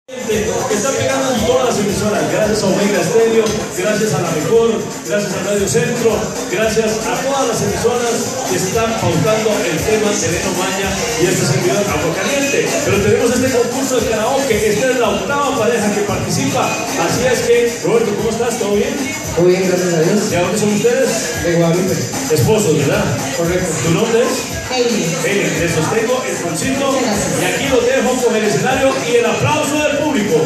Que está pegando en todas las emisoras, gracias a Omega Estéreo, gracias a La Mejor, gracias a Radio Centro, gracias a todas las emisoras que están pautando el tema de Neno Maña y este servidor Agua Caliente. Pero tenemos este concurso de karaoke, esta es la octava pareja que participa, así es que, Roberto, ¿cómo estás? ¿Todo bien? Todo bien, gracias a Dios. ¿De dónde son ustedes? De Guadalupe. Esposos, ¿verdad? Correcto. ¿Tu nombre es? Hailey. Les sostengo el pulsito y aquí los dejo con el escenario y el aplauso del público.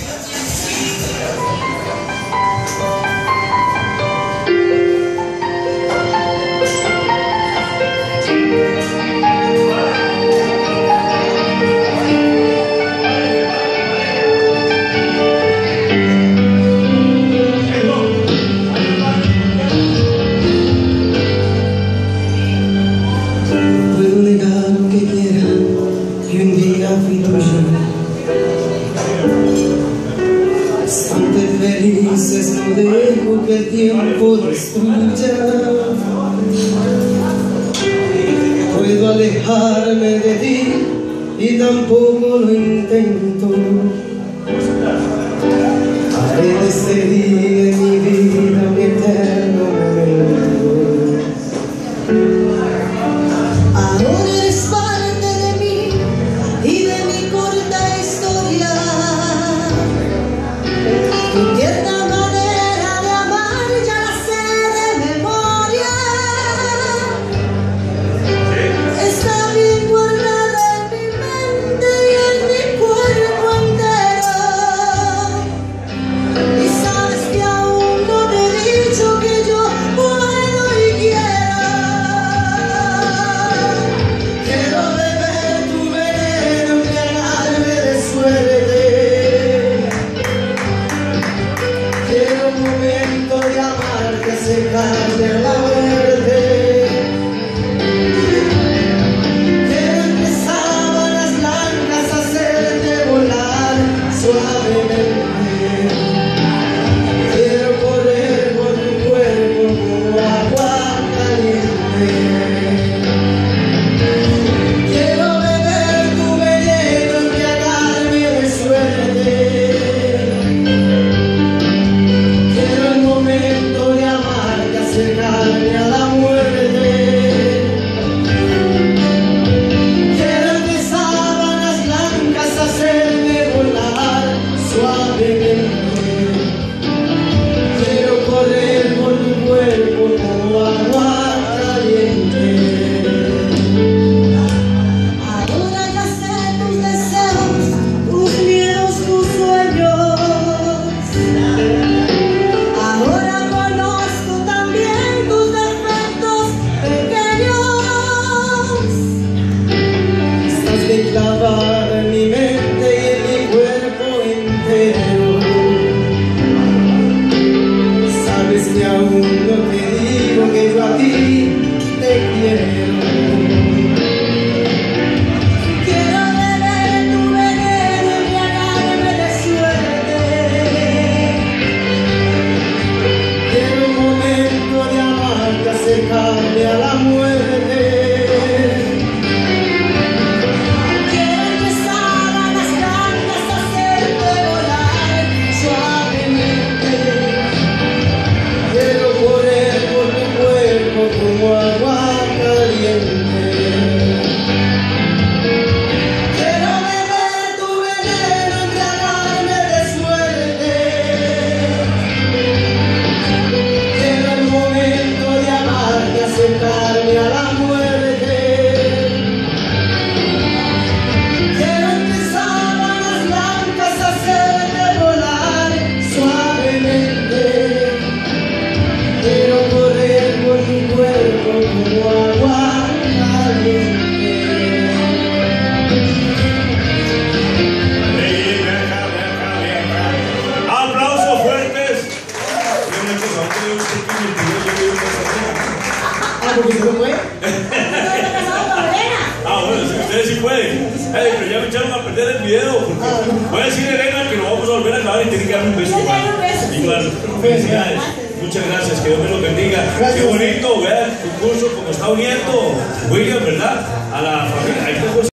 Felices, no dejo que el tiempo destruya. Puedo alejarme de ti y tampoco lo intento. Haré de este día en mi vida un eterno momento. Ahora eres parte de mí y de mi corta historia. Tu tierna manera de amar ya la sé de memoria. Está bien guardada en mi mente y en mi cuerpo entero. Y sabes que aún no te he dicho que yo puedo y quiero. Quiero beber tu veneno, embriagarme de suerte. Quiero un momento de amar que se cambie la muerte. Quiero entre sábanas blancas hacerte volar suavemente. Quiero correr por tu cuerpo como agua caliente. Quiero beber tu veneno, embriagarme de suerte. Quiero el momento de amar que acercarme a la muerte. Quiero entre sábanas blancas hacerte volar suavemente. Quiero correr por tu cuerpo como agua caliente. Ahora ya sé tus deseos, tus miedos, tus sueños. Ahora conozco también tus defectos pequeños. Estás bien clavada en mi mente y en mi cuerpo entero. Sabes que aún no te digo que yo a ti te quiero. Quiero beber tu veneno, embriagarme de suerte. Quiero un momento de amar que acercarme a la muerte. Quiero entre sábanas blancas hacerte volar suavemente. Quiero correr por tu cuerpo como agua caliente. Quiero beber tu veneno, embriagarme de suerte. Quiero el momento de amar y acercarme a la muerte. Quiero entre sábanas blancas hacerte volar suavemente. Quiero correr por tu cuerpo como agua caliente. Aplausos fuertes. Porque se fue. Bueno, si ustedes sí pueden. Pero ya me echaron a perder el video. Voy a decir a Elena que lo vamos a volver a grabar y tiene que darme un beso. Igual, felicidades. Muchas gracias, que Dios me lo bendiga. Qué bonito, vean el concurso como está uniendo William, ¿verdad? A la familia.